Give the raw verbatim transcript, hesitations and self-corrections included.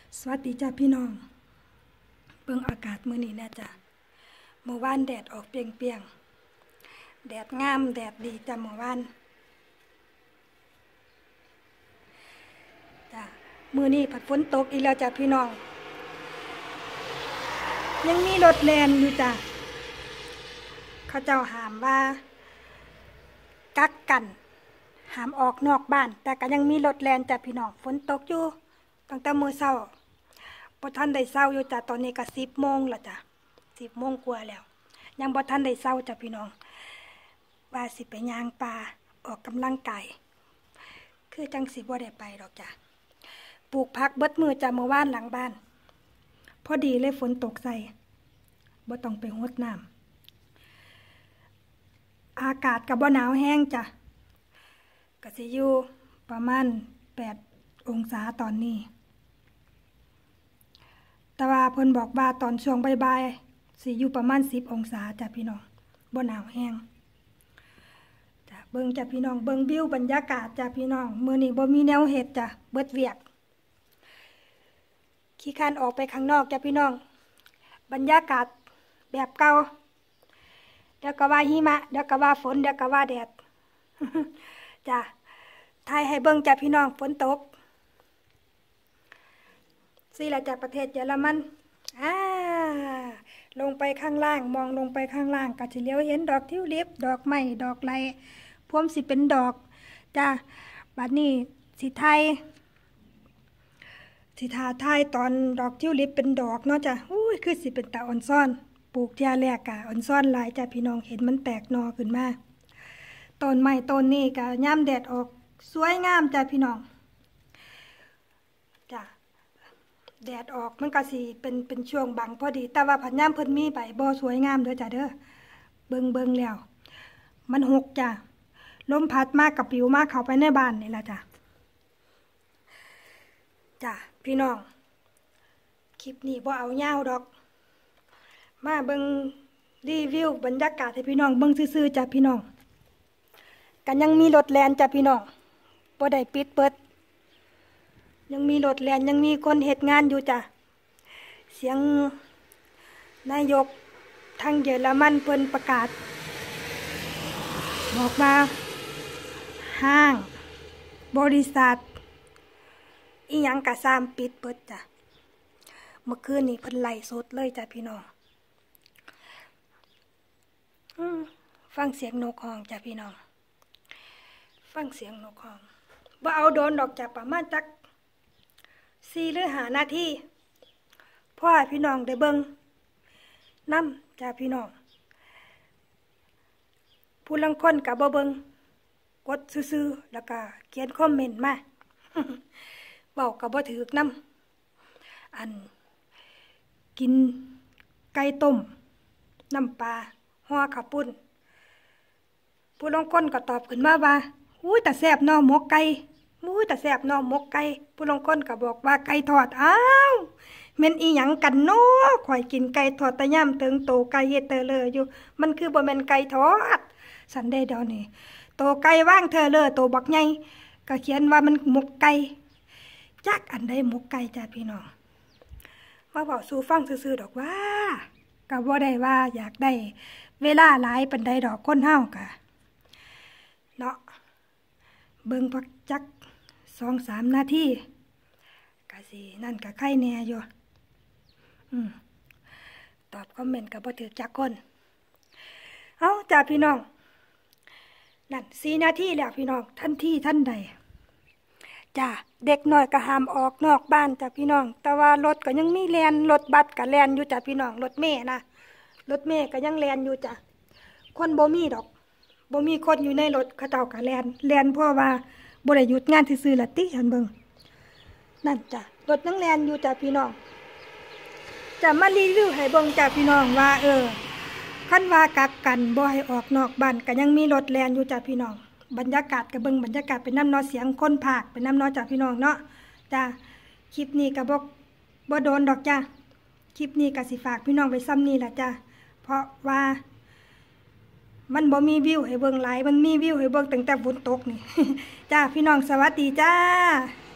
สวัสดีจ้าพี่น้องเบิ่งอากาศมื้อนี้นะจ้ะเมื่อวานแดดออกเปรียงๆแดดงามแดดดีจ้ะเมื่อวานจ้ะมื้อนี้ผัดฝนตกอีกแล้วจ้ะพี่น้องยังมีรถแล่นอยู่จ้ะเขาเจ้าห้ามว่ากักกันห้ามออกนอกบ้านแต่ก็ยังมีรถแล่นจ้ะพี่น้องฝนตกอยู่ตั้งแต่มื้อเช้าบ่ทันได้เช้าอยู่จ้ะตอนนี้ก็สิบโมงแล้วจ้ะสิบโมงกว่าแล้วยังบ่ทันได้เช้าจ้ะพี่น้องว่าสิไปย่างป่าออกกำลังกายคือจังสิบ่ได้ไปดอกจ้ะปลูกผักเบิดมือจ้ะเมื่อวานหลังบ้านพอดีเลยฝนตกใส่บ่ต้องไปรดน้ำอากาศก็บ่หนาวแห้งจ้ะก็สิอยู่ประมาณแปดองศาตอนนี้แต่ว่าเพิ่นบอกว่าตอนช่วงบ่ายๆสิอยู่ประมาณสิบองศาจ้ะพี่น้องบ่หนาวแห้งจ้ะเบิ่งจ้ะพี่น้องเบิ่งวิวบรรยากาศจ้ะพี่น้องมื้อนี้บ่มีแนวเฮ็ดจ้ะเบิดเวียกขี้คร้านออกไปข้างนอกจ้ะพี่น้องบรรยากาศแบบเก่าเดี๋ยวก็ว่าหิมะเดี๋ยวก็ว่าฝนเดี๋ยวก็ว่าแดด จ้ะถ่ายให้เบิ่งจ้ะพี่น้องฝนตกสิละจากประเทศเยอรมันอ่าลงไปข้างล่างมองลงไปข้างล่างก็สิเลี้ยวเห็นดอกทิวลิปดอกไม้ดอกไรพวมสิเป็นดอกจ้าบัดนี้สิไทยสิทาไทยตอนดอกทิวลิปเป็นดอกเนาะจ้ะอุ้ยคือสิเป็นตาอ่อนซ่อนปลูกเทียแรกกะอ่อนซ่อนหลายจ้ะพี่น้องเห็นมันแตกหน่อขึ้นมาต้นไม้ต้นนี้กะย่ำแดดออกสวยงามจ้ะพี่น้องจ้ะแดดออกมันก็สิเป็นเป็นช่วงบังพอดีแต่ว่าผัดย่ำเพิ่นมีใบบ่สวยงามเด้อจ้ะเด้อเบิ่งเบิ่งแล้วมันหกจ้ะลมพัดมากกับปิวมากเข้าไปในบ้านนี่ล่ะจ้ะจ้ะพี่น้องคลิปนี้บ่เอายาวดอกมาเบิ่งรีวิวบรรยากาศให้พี่น้องเบิ่งซื่อๆจ้ะพี่น้องกันยังมีรถแล่นจ้ะพี่น้องบ่ได้ปิดเปิดยังมีรถแล่นยังมีคนเฮ็ดงานอยู่จ้ะเสียงนายกทางเยอรมันเพิ่นประกาศบอกว่าห้างบริษัทอีหยังก็ซ้ำปิดเปิดจ้ะเมื่อคืนนี้เพิ่นไล่สดเลยจ้ะพี่น้องอืมฟังเสียงนกฮ้องจ้ะพี่น้องฟังเสียงนกฮ้องบ่เอาโดนดอกจ้ะประมาณจักสี่หรือห้านาทีพ่อพี่น้องได้เบิ่งนำจ้ะพี่น้องผู้ลางคนก็บ่เบิ่งกดซื่อๆแล้วก็เขียนคอมเมนต์มา เว้าก็บ่ถูกนำอันกินไก่ต้มน้ำปลาห่อข้าวปุ้นผู้ลางคนก็ตอบขึ้นมาว่าอุ้ยแต่แซ่บเนาะหมกไก่อุ้ยแต่แซ่บเนาะหมกไก่ผู้ลางคนก็บอกว่าไก่ทอดอ้าวแม่นอีหยังกันเนาะข่อยกินไก่ทอดตะย่ำถึงโตไก่เฮ็ดเตอเลยอยู่มันคือบ่แม่นไก่ทอดสันเดย์เดี๋ยวนี้โตไก่ว่างเธอเลยโตบักใหญ่ก็เขียนว่ามันหมกไก่จักอันใดหมกไก่จ้ะพี่น้องมาเว้าสู่ฟังซื่อๆดอกว่าก็บ่ได้ว่าอยากได้เวลาหลายปานใดดอกคนเฮาก็เนาะเบิ่งพักจัก สองสาม นาทีก็สินั่นก็ไข่แน่อยู่อืมตอบคอมเมนต์ก็บ่ถูกจักคนเอ้าจ้ะพี่น้องนั่นสี่นาทีแล้วพี่น้องทันทีทันใดจ้ะเด็กน้อยก็ห้ามออกนอกบ้านจ้ะพี่น้องแต่ว่ารถก็ยังมีแล่นรถบัสก็แล่นอยู่จ้ะพี่น้องรถเมล์นะรถเมล์ก็ยังแล่นอยู่จ้ะคนบ่มีดอกบ่มีคนอยู่ในรถเขาเจ้าก็แล่นแล่นเพราะว่าบ่ได้หยุดงานซื่อๆล่ะติฉันเบิ่งนั่นจ้ะรถยังแล่นอยู่จ้ะพี่น้องจะมารีวิวให้เบิ่งจ้ะพี่น้องว่าเออคันว่ากักกันบ่ให้ออกนอกบ้านก็ยังมีรถแล่นอยู่จ้ะพี่น้องบรรยากาศก็เบิ่งบรรยากาศเป็นน้ำเนาะเสียงคนพากเป็นน้ำเนาะจ้ะพี่น้องเนาะจ้ะคลิปนี้ก็บ่บ่โดนดอกจ้ะคลิปนี้ก็สิฝากพี่น้องไว้ซ้ำนี้ล่ะจ้ะเพราะว่ามันบ่มีวิวให้เบิ่งหลายมันมีวิวให้เบิ่งตั้งแต่ฝนตกนี่ จ้าพี่น้องสวัสดีจ้า